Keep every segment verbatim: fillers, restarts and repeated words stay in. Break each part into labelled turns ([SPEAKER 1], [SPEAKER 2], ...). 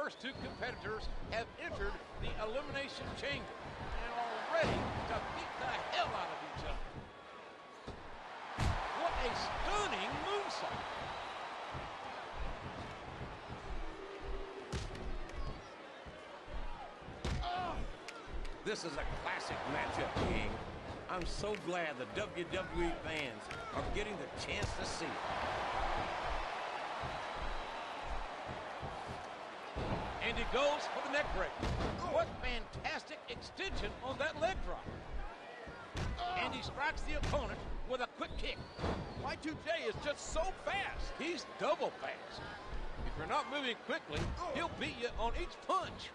[SPEAKER 1] first two competitors have entered the Elimination Chamber and are ready to beat the hell out of each other. What a stunning moonsault.
[SPEAKER 2] This is a classic matchup, King. I'm so glad the W W E fans are getting the chance to see it.
[SPEAKER 1] And he goes for the neck break. What fantastic extension on that leg drop. And he strikes the opponent with a quick kick.
[SPEAKER 3] Y two J is just so fast.
[SPEAKER 1] He's double fast. If you're not moving quickly, he'll beat you on each punch.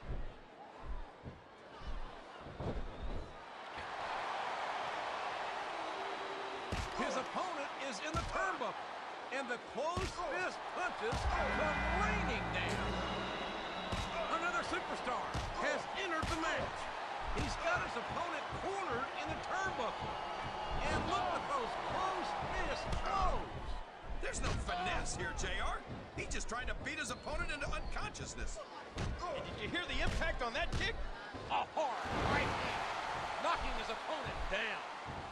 [SPEAKER 1] His opponent is in the turnbuckle, and the closed fist punches come raining down. Another superstar has entered the match. He's got his opponent cornered in the turnbuckle. And look at those closed fist throws.
[SPEAKER 3] There's no finesse here, J R. He's just trying to beat his opponent into unconsciousness. And did you hear the impact on that kick?
[SPEAKER 1] A hard right hand, knocking his opponent down.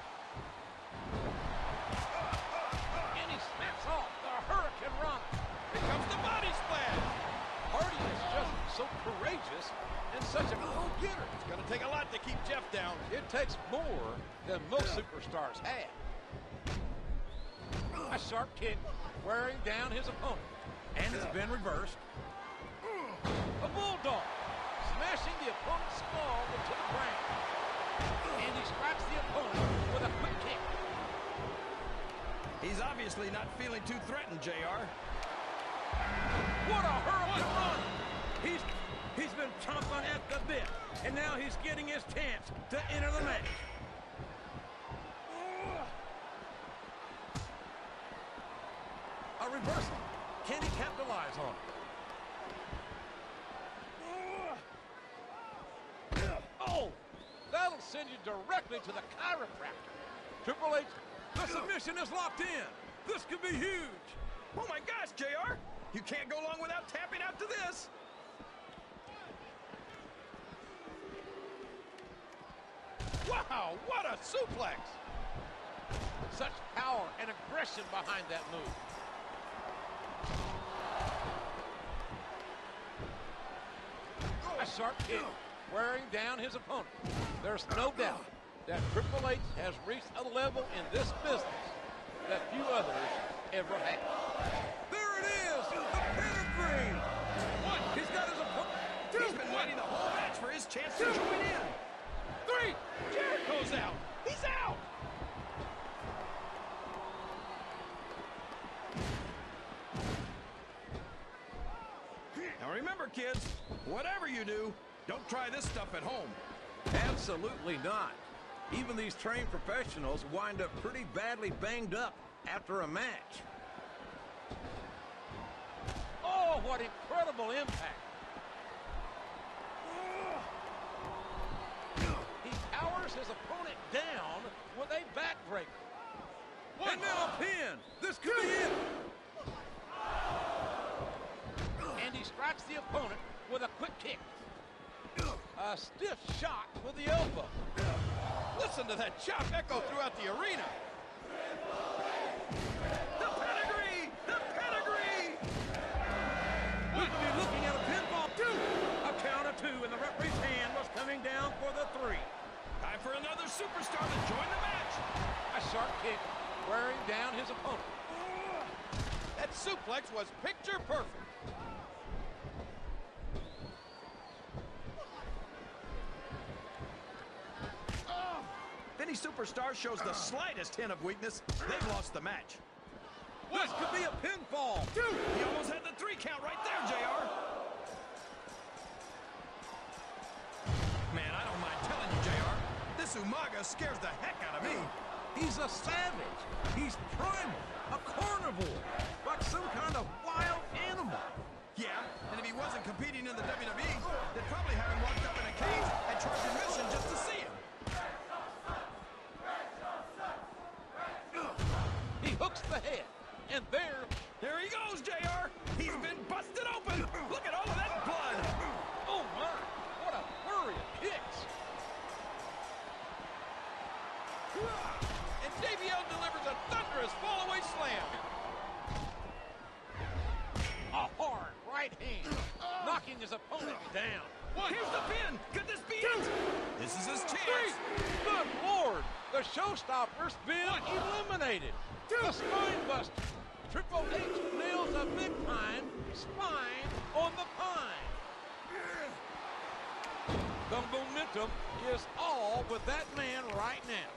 [SPEAKER 1] And he snaps off the Hurricane Rana.
[SPEAKER 3] Here comes the body splash.
[SPEAKER 1] Hardy is just so courageous and such a go-getter.
[SPEAKER 3] It's going to take a lot to keep Jeff down.
[SPEAKER 1] It takes more than most superstars have. A sharp kick wearing down his opponent.
[SPEAKER 2] And it's been reversed.
[SPEAKER 1] A bulldog, smashing the opponent's skull into the ground. And he strikes the opponent with a quick kick.
[SPEAKER 3] He's obviously not feeling too threatened, J R.
[SPEAKER 1] What a Hurricane Rana!
[SPEAKER 2] He's, he's been chomping at the bit, and now he's getting his chance to enter the match. A reversal. Can he capitalize on
[SPEAKER 1] it? Oh, that'll send you directly to the chiropractor. Triple H, the submission is locked in. This could be huge.
[SPEAKER 3] Oh my gosh, J R! You can't go long without tapping out to this. Wow, what a suplex!
[SPEAKER 1] Such power and aggression behind that move. A sharp kick wearing down his opponent. There's no doubt that Triple H has reached a level in this business that few others ever have.
[SPEAKER 2] There it is, the pedigree.
[SPEAKER 3] One,
[SPEAKER 2] he's got his opponent.
[SPEAKER 3] Two, he's been waiting the whole match for his chance to join in. Three, Jericho's out. He's out. Now remember, kids, whatever you do, don't try this stuff at home.
[SPEAKER 2] Absolutely not. Even these trained professionals wind up pretty badly banged up after a match.
[SPEAKER 1] Oh, what incredible impact. He powers his opponent down with a backbreaker.
[SPEAKER 2] And now a pin. This could be it.
[SPEAKER 1] And he strikes the opponent with a quick kick. A stiff shot with the elbow.
[SPEAKER 3] Listen to that chop echo throughout the arena. The pedigree! The pedigree!
[SPEAKER 2] We could be looking at a pinfall. Two. A count of two, and the referee's hand was coming down for the three.
[SPEAKER 3] Time for another superstar to join the match.
[SPEAKER 1] A sharp kick wearing down his opponent.
[SPEAKER 3] That suplex was picture perfect. If any superstar shows the slightest hint of weakness, they've lost the match.
[SPEAKER 2] This could be a pinfall.
[SPEAKER 3] Two. He almost had the three count right there, J R. Man, I don't mind telling you, J R, this Umaga scares the heck out of me.
[SPEAKER 2] He's a savage. He's primal, a carnivore, like some kind of wild animal.
[SPEAKER 3] Yeah, and if he wasn't competing in the W W E, they'd probably have him locked up in a cage and charge admission just to see him.
[SPEAKER 1] He hooks the head, and there...
[SPEAKER 3] There he goes, J R. He's been busted open. Look at all of that blood. his fallaway slam.
[SPEAKER 2] A hard right hand, knocking his opponent down.
[SPEAKER 3] One. Here's the pin. Could this be it? This is his chance.
[SPEAKER 2] Three. Good Lord, the showstopper's been eliminated. The spine buster. Triple H nails a big time spine on the pine. The momentum is all with that man right now.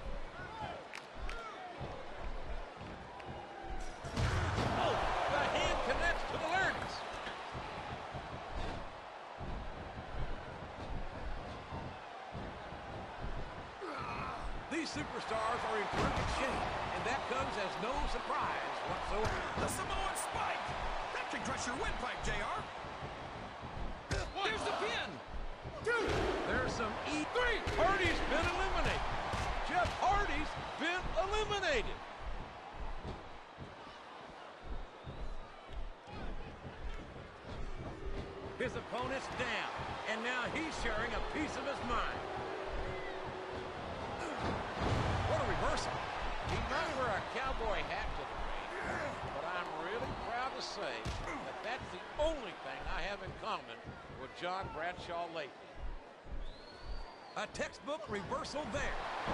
[SPEAKER 2] Oh, the hand connects to the larynx. These superstars are in perfect shape, and that comes as no surprise whatsoever.
[SPEAKER 3] The Samoan spike. That can crush your windpipe, J R. There's the pin.
[SPEAKER 2] Two. There's some E three. Hardy's been eliminated. Jeff Hardy's been eliminated. His opponent's down, and now he's sharing a piece of his mind. What a reversal. He might wear a cowboy hat to the ring, but I'm really proud to say that that's the only thing I have in common with John Bradshaw lately. A textbook reversal there.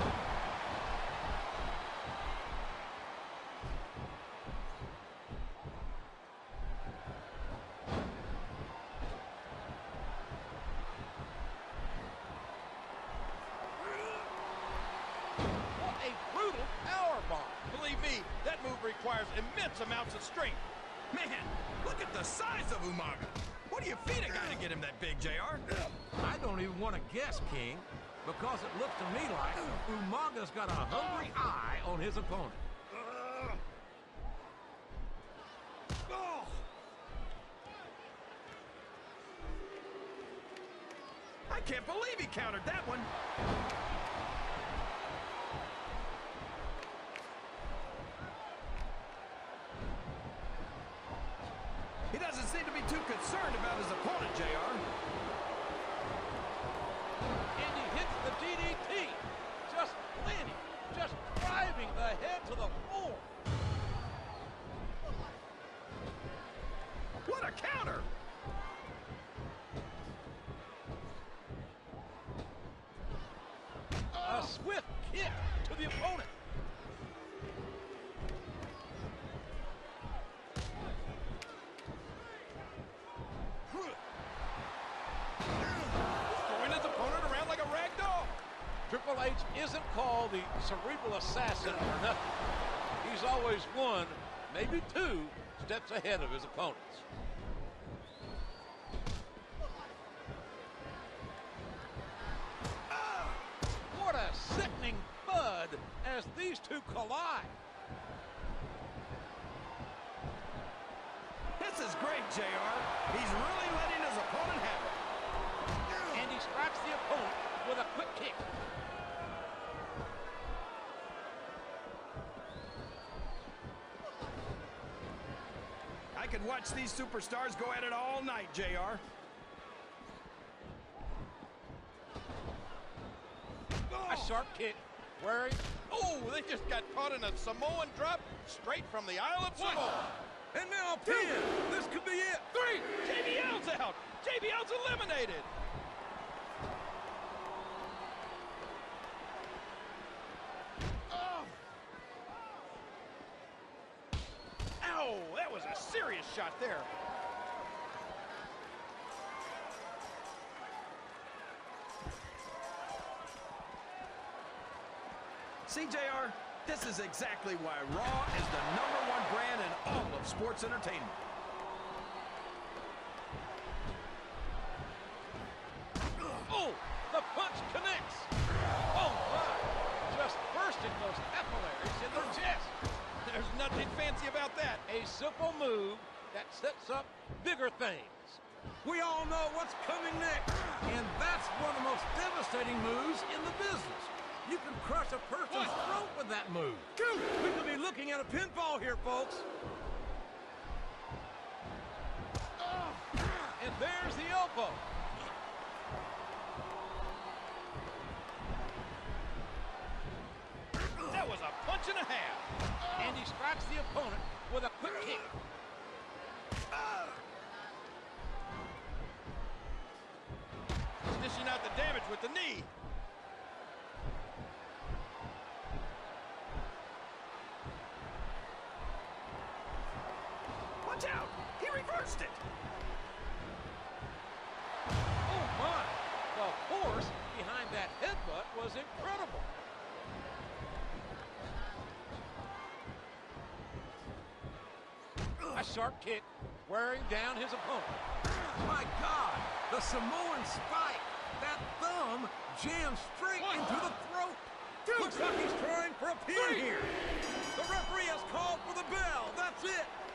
[SPEAKER 3] Believe me, that move requires immense amounts of strength. Man, look at the size of Umaga. What do you feed a guy to get him that big, J R?
[SPEAKER 2] I don't even want to guess, King, because it looks to me like Umaga's got a hungry eye on his opponent.
[SPEAKER 3] I can't believe he countered that one. He doesn't seem to be too concerned about his opponent, J R.
[SPEAKER 2] And he hits the D D T. Just landing, just driving the head to the floor.
[SPEAKER 3] What a counter!
[SPEAKER 2] A swift kick to the opponent.
[SPEAKER 3] Throwing his opponent around like a rag doll.
[SPEAKER 2] Triple H isn't called the cerebral assassin for nothing. He's always one, maybe two, steps ahead of his opponents. What a sickening thud as these two collide.
[SPEAKER 3] This is great, J R. He's really letting his opponent have it.
[SPEAKER 2] And he strikes the opponent with a quick kick.
[SPEAKER 3] I could watch these superstars go at it all night, J R.
[SPEAKER 2] A sharp kick, wearing.
[SPEAKER 3] Oh, they just got caught in a Samoan drop straight from the Isle of Samoa.
[SPEAKER 2] And now a pin. This could be it.
[SPEAKER 3] Three. J B L's out. J B L's eliminated. Oh. Ow, that was a serious shot there. See, J R, this is exactly why Raw is the number one brand in all of sports entertainment.
[SPEAKER 2] Oh, the punch connects. Oh, my. Just bursting those capillaries in their chest.
[SPEAKER 3] There's nothing fancy about that.
[SPEAKER 2] A simple move that sets up bigger things. We all know what's coming next, and that's one of the most devastating moves in the business. You can crush a person's throat with that move. We could be looking at a pinfall here, folks. And there's the elbow.
[SPEAKER 3] That was a punch and a half.
[SPEAKER 2] And he strikes cracks the opponent with a quick kick.
[SPEAKER 3] He's dishing out the damage with the knee. Watch out! He reversed it!
[SPEAKER 2] Oh, my! The force behind that headbutt was incredible. A sharp kick wearing down his opponent.
[SPEAKER 1] My God, the Samoan spike. That thumb jammed straight
[SPEAKER 2] One.
[SPEAKER 1] into the throat.
[SPEAKER 2] Two.
[SPEAKER 1] Looks like he's trying for a pin
[SPEAKER 2] Three.
[SPEAKER 1] here. The referee has called for the bell. That's it.